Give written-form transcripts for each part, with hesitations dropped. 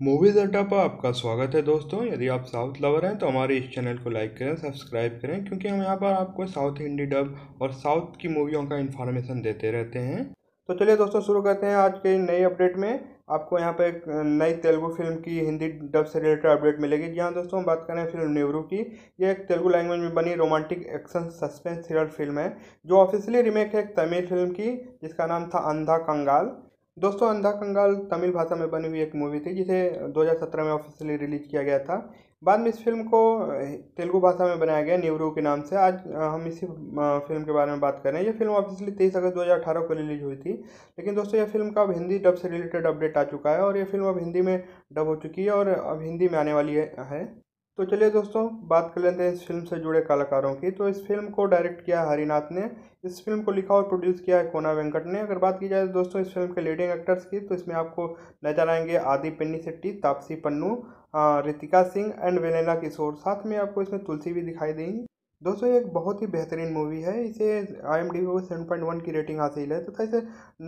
Movies अड्डा पर आपका स्वागत है दोस्तों। यदि आप साउथ लवर हैं तो हमारे इस चैनल को लाइक करें, सब्सक्राइब करें, क्योंकि हम यहाँ पर आपको साउथ हिंदी डब और साउथ की मूवियों का इन्फॉर्मेशन देते रहते हैं। तो चलिए दोस्तों, शुरू करते हैं आज के नई अपडेट में। आपको यहाँ पे एक नई तेलुगु फिल्म की हिंदी डब से रिलेटेड अपडेट मिलेगी। जी हाँ दोस्तों, हम बात करें फिल्म नेवरू की। ये एक तेलुगु लैंग्वेज में बनी romantic action suspense thriller film है, जो ऑफिशियली रीमेक है एक तमिल फिल्म की जिसका नाम था अंधा कंगाल। दोस्तों, अंधा कंगाल तमिल भाषा में बनी हुई एक मूवी थी जिसे 2017 में ऑफिशियली रिलीज किया गया था। बाद में इस फिल्म को तेलुगु भाषा में बनाया गया नेवरू के नाम से। आज हम इसी फिल्म के बारे में बात कर रहे हैं। ये फिल्म ऑफिशियली 23 अगस्त 2018 को रिलीज हुई थी। लेकिन दोस्तों, यह फिल्म का अब हिंदी डब से रिलेटेड अपडेट आ चुका है और ये फिल्म अब हिंदी में डब हो चुकी है और अब हिंदी में आने वाली है। तो चलिए दोस्तों, बात कर लेते हैं इस फिल्म से जुड़े कलाकारों की। तो इस फिल्म को डायरेक्ट किया हरिनाथ ने। इस फिल्म को लिखा और प्रोड्यूस किया है कोना वेंकट ने। अगर बात की जाए दोस्तों इस फिल्म के लीडिंग एक्टर्स की, तो इसमें आपको नजर आएंगे आदि पेनिसेट्टी, तापसी पन्नू, रितिका सिंह एंड वेलेना किशोर। साथ में आपको इसमें तुलसी भी दिखाई देंगी। दोस्तों, ये एक बहुत ही बेहतरीन मूवी है। इसे IMDb को 7.1 की रेटिंग हासिल है तथा इसे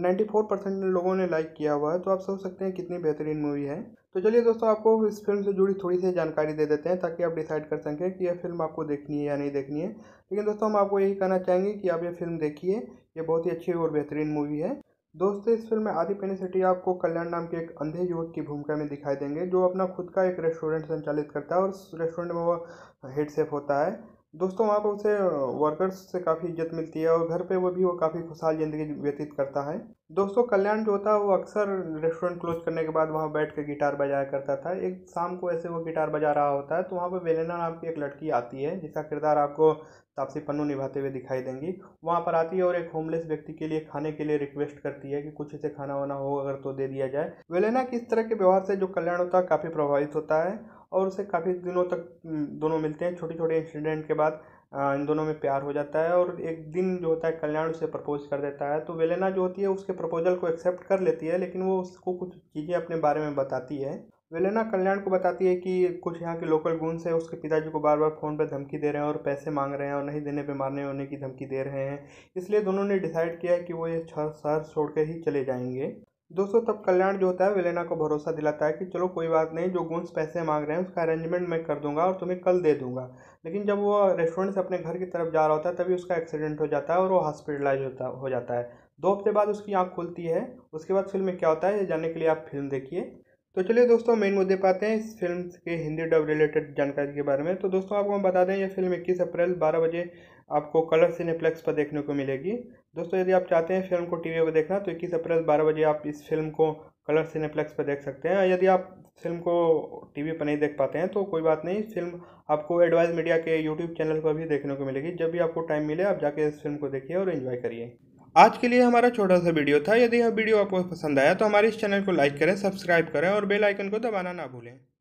94% लोगों ने लाइक किया हुआ है। तो आप सोच सकते हैं कितनी बेहतरीन मूवी है। तो चलिए दोस्तों, आपको इस फिल्म से जुड़ी थोड़ी सी जानकारी दे देते हैं ताकि आप डिसाइड कर सकें कि यह फिल्म आपको देखनी है या नहीं देखनी है। लेकिन दोस्तों, हम आपको यही कहना चाहेंगे कि आप ये फिल्म देखिए। ये बहुत ही अच्छी और बेहतरीन मूवी है। दोस्तों, इस फिल्म में आदि पेनिसेट्टी आपको कल्याण नाम के एक अंधे युवक की भूमिका में दिखाई देंगे, जो अपना खुद का एक रेस्टोरेंट संचालित करता है और उस रेस्टोरेंट में वो हेड शेफ होता है। दोस्तों, वहाँ पर उसे वर्कर्स से काफ़ी इज्जत मिलती है और घर पे वो काफ़ी खुशहाल ज़िंदगी व्यतीत करता है। दोस्तों, कल्याण जो होता है वो अक्सर रेस्टोरेंट क्लोज करने के बाद वहाँ बैठ के गिटार बजाया करता था। एक शाम को ऐसे वो गिटार बजा रहा होता है तो वहाँ पर वेलेना नाम की एक लड़की आती है जिसका किरदार आपको तापसी पन्नू निभाते हुए दिखाई देंगी। वहाँ पर आती है और एक होमलेस व्यक्ति के लिए खाने के लिए रिक्वेस्ट करती है कि कुछ इसे खाना वाना हो अगर तो दे दिया जाए। वेलेना की इस तरह के व्यवहार से जो कल्याण होता है काफ़ी प्रभावित होता है और उसे काफ़ी दिनों तक दोनों मिलते हैं। छोटे छोटे इंसिडेंट के बाद इन दोनों में प्यार हो जाता है और एक दिन जो होता है कल्याण उसे प्रपोज कर देता है। तो वेलेना जो होती है उसके प्रपोजल को एक्सेप्ट कर लेती है, लेकिन वो उसको कुछ चीज़ें अपने बारे में बताती है। वेलेना कल्याण को बताती है कि कुछ यहाँ के लोकल गुंड्स है उसके पिताजी को बार बार फ़ोन पर धमकी दे रहे हैं और पैसे मांग रहे हैं और नहीं देने पे मारने होने की धमकी दे रहे हैं। इसलिए दोनों ने डिसाइड किया है कि वो ये शहर छोड़ के ही चले जाएंगे। दोस्तों, तब कल्याण जो होता है वेलेना को भरोसा दिलाता है कि चलो कोई बात नहीं, जो गुंड्स पैसे मांग रहे हैं उसका अरेंजमेंट मैं कर दूंगा और तुम्हें कल दे दूंगा। लेकिन जब वो रेस्टोरेंट से अपने घर की तरफ जा रहा होता है तभी उसका एक्सीडेंट हो जाता है और वो हॉस्पिटलाइज हो जाता है। 2 हफ्ते बाद उसकी आँख खुलती है। उसके बाद फिल्म में क्या होता है ये जानने के लिए आप फिल्म देखिए। तो चलिए दोस्तों, मेन मुद्दे पे आते हैं इस फिल्म के हिंदी डब रिलेटेड जानकारी के बारे में। तो दोस्तों, आपको हम बता दें ये फिल्म 21 अप्रैल 12 बजे आपको कलर सिनेप्लेक्स पर देखने को मिलेगी। दोस्तों, यदि आप चाहते हैं फिल्म को टीवी पर देखना तो 21 अप्रैल 12 बजे आप इस फिल्म को कलर सिनेप्लेक्स पर देख सकते हैं। यदि आप फिल्म को टीवी पर नहीं देख पाते हैं तो कोई बात नहीं, फिल्म आपको एडवाइस मीडिया के यूट्यूब चैनल पर भी देखने को मिलेगी। जब भी आपको टाइम मिले आप जाके इस फिल्म को देखिए और एंजॉय करिए। आज के लिए हमारा छोटा सा वीडियो था। यदि यह वीडियो आपको पसंद आया तो हमारे इस चैनल को लाइक करें, सब्सक्राइब करें और बेल आइकन को दबाना ना भूलें।